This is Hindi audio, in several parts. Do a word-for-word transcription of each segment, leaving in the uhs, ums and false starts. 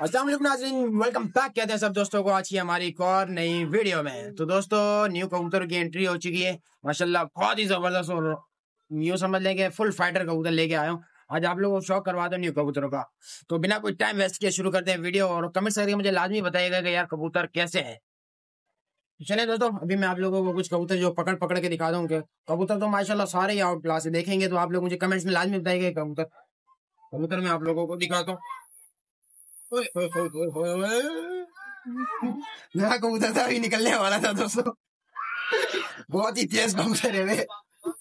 अस्सलाम वालेकुम नाज़रीन, वेलकम बैक कहते हैं सब दोस्तों को आज की हमारी एक और नई वीडियो में। तो दोस्तों न्यू कबूतर की एंट्री हो चुकी है माशाल्लाह, बहुत ही जबरदस्त और न्यू समझ लेंगे फुल फाइटर कबूतर लेके आया हूँ। आज आप लोगों को शौक करवा दो न्यू कबूतरों का। तो बिना कोई टाइम वेस्ट किए शुरू करते हैं वीडियो, और कमेंट करके मुझे लाजमी बताइएगा कि यार कबूतर कैसे है। चलिए दोस्तों, अभी मैं आप लोगों को कुछ कबूतर जो पकड़ पकड़ के दिखा दूँ। कबूतर तो माशाल्लाह सारे ही आउट क्लास है, देखेंगे तो आप लोग मुझे कमेंट्स में लाजमी बताइएगा। कबूतर कबूतर मैं आप लोगों को दिखाता हूँ। नया कबूतर था, अभी निकलने वाला था दोस्तों। बहुत ही तेज कबूतर है वे।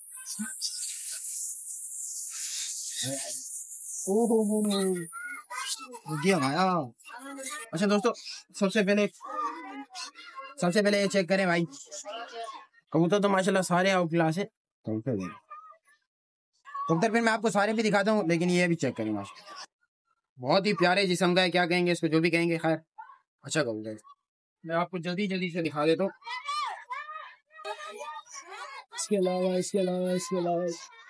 गया भाया। अच्छा दोस्तों, सबसे पहले सबसे पहले ये चेक करें भाई, कबूतर तो माशाल्लाह सारे आउट क्लास है। कबूतर कबूतर फिर मैं आपको सारे भी दिखाता हूँ, लेकिन ये भी चेक करें माशाल्लाह बहुत ही प्यारे जिस्म का है। क्या कहेंगे इसको, जो भी कहेंगे खैर अच्छा कबूतर। मैं आपको जल्दी जल्दी से दिखा देता हूँ। इसके अलावा इसके अलावा इसके अलावा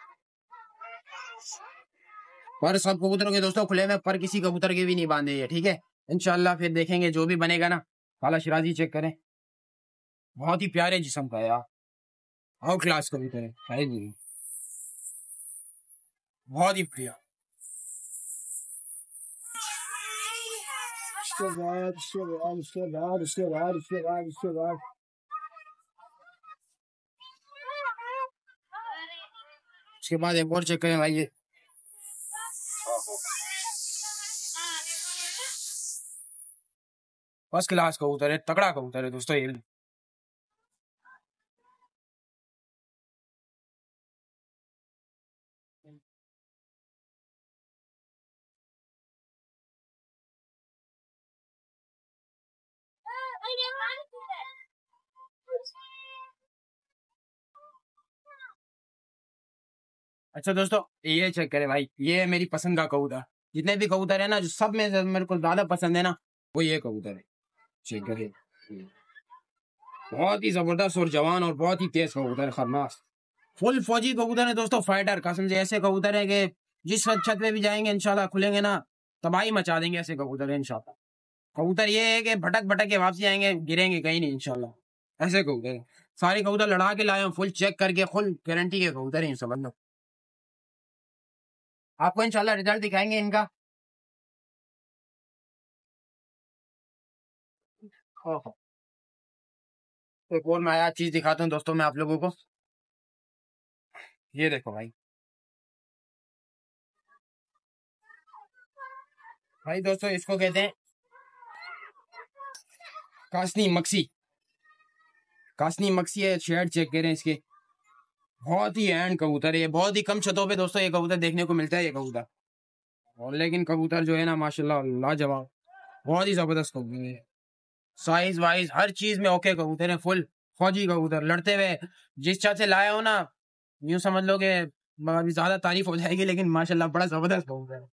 पर सब कबूतरों के दोस्तों खुले में पर किसी कबूतर के भी नहीं बांधे है, ठीक है। इंशाल्लाह फिर देखेंगे जो भी बनेगा ना। काला शिराजी चेक करें, बहुत ही प्यारे जिस्म का यार, आउट क्लास कबूतर है जी, बहुत ही प्रिय। इसके बाद इसके बाद इसके बाद इसके बाद इसके बाद इसके बाद इसके बाद एक और चेक करें भाई, ये फर्स्ट क्लास कबूतर है, तगड़ा कबूतर है दोस्तों ये। अच्छा दोस्तों, ये चेक करें भाई, ये मेरी पसंद का कबूतर। जितने भी कबूतर है ना, जो सब में से मेरे को ज्यादा पसंद है ना, वो ये कबूतर है। चेक करें, बहुत ही जबरदस्त और जवान और बहुत ही तेज कबूतर है, खरमास फुल फौजी कबूतर है दोस्तों, फाइटर कसम से। ऐसे कबूतर है कि जिस छत पे भी जाएंगे इंशाल्लाह, खुलेंगे ना तबाही मचा देंगे। ऐसे कबूतर है इंशाल्लाह। कबूतर ये है कि भटक भटक के वापसी आएंगे, गिरेंगे कहीं नहीं इंशाल्लाह। ऐसे कबूतर है, सारे कबूतर लड़ा के लाए हूं, फुल चेक करके, फुल गारंटी के कबूतर है, समझ लो। आपको इंशाल्लाह रिजल्ट दिखाएंगे इनका। एक और नया चीज दिखाता हूँ दोस्तों मैं आप लोगों को। ये देखो भाई, भाई दोस्तों इसको कहते हैं कासनी मक्सी। कासनी मक्सी है, शेड चेक करें इसके, बहुत ही एंड कबूतर है ये। बहुत ही कम छतों पे दोस्तों ये कबूतर देखने को मिलता है ये कबूतर, और लेकिन कबूतर जो है ना माशाल्लाह लाजवाब, बहुत ही जबरदस्त कबूतर है। साइज वाइज हर चीज में ओके कबूतर है, फुल फौजी कबूतर लड़ते हुए। जिस छत से लाए हो ना, यूं समझ लो कि अभी ज्यादा तारीफ हो जाएगी, लेकिन माशाल्लाह बड़ा जबरदस्त कबूतर है।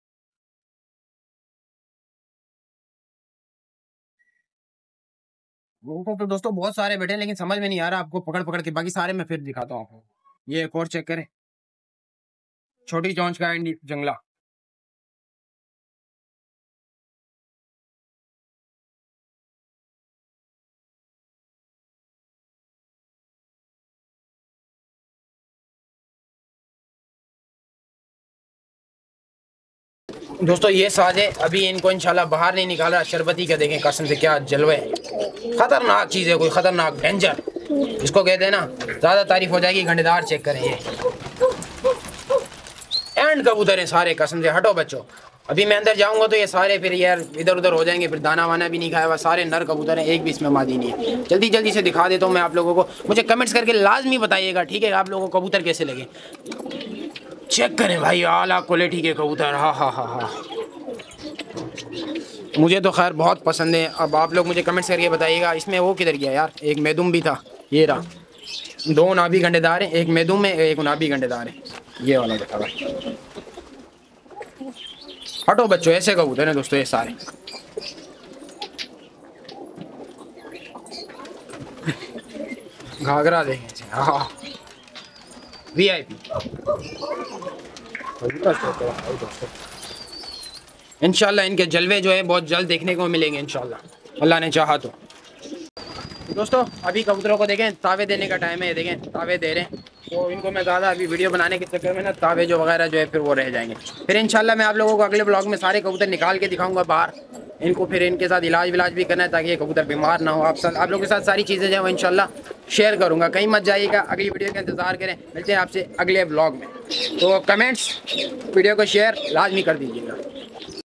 वो तो दोस्तों बहुत सारे बैठे हैं, लेकिन समझ में नहीं आ रहा आपको पकड़ पकड़ के, बाकी सारे मैं फिर दिखाता हूँ आपको। ये एक और चेक करें, छोटी चौंच का है जंगला। दोस्तों ये साज है, अभी इनको इंशाल्लाह बाहर नहीं निकाला। शरबती का देखें कसम से क्या जलवे, खतरनाक चीज है, कोई खतरनाक डेंजर इसको कहते हैं ना, ज्यादा तारीफ हो जाएगी। घंटेदार चेक करें, ये एंड कबूतर है सारे कसम से। हटो बच्चों, अभी मैं अंदर जाऊंगा तो ये सारे फिर यार इधर उधर हो जाएंगे, फिर दाना वाना भी नहीं खाया हुआ। सारे नर कबूतर हैं, एक भी इसमें मादी नहीं है। जल्दी जल्दी से दिखा देता हूँ मैं आप लोगों को, मुझे कमेंट्स करके लाजमी बताइएगा, ठीक है। आप लोगों को कबूतर कैसे लगे चेक करें भाई, आला क्वालिटी के कबूतर। हाँ हाँ हाँ हाँ, मुझे तो खैर बहुत पसंद है। अब आप लोग मुझे कमेंट्स करके बताइएगा। इसमें वो किधर गया यार, एक मैदुम भी था, ये रहा। दो नाभि घंटेदार है, एक मैदुम है, एक नाभि घंटेदार है। ये वाला देखा भाई। हटो बच्चों, ऐसे कबूतर हैं दोस्तों ये सारे। घाघरा देखें, हाँ वी आई पी दोस्तों। इंशाल्लाह इनके जलवे जो है बहुत जल्द देखने को मिलेंगे इंशाल्लाह, अल्लाह ने चाहा तो। दोस्तों अभी कबूतरों को देखें, तावे देने का टाइम है, देखें तावे दे रहे हैं। तो इनको मैं ज़्यादा अभी वीडियो बनाने के चक्कर में ना तावे जो वगैरह जो है फिर वो रह जाएंगे। फिर इंशाल्लाह मैं आप लोगों को अगले ब्लॉग में सारे कबूतर निकाल के दिखाऊंगा बाहर। इनको फिर इनके साथ इलाज विलाज भी करना है ताकि ये कबूतर बीमार ना हो। आप सब आप लोगों के साथ सारी चीज़ें जो है वो इंशाल्लाह शेयर करूँगा। कहीं मत जाइएगा, अगली वीडियो का इंतज़ार करें। मिलते हैं आपसे अगले ब्लॉग में। तो कमेंट्स, वीडियो को शेयर लाजमी कर दीजिएगा।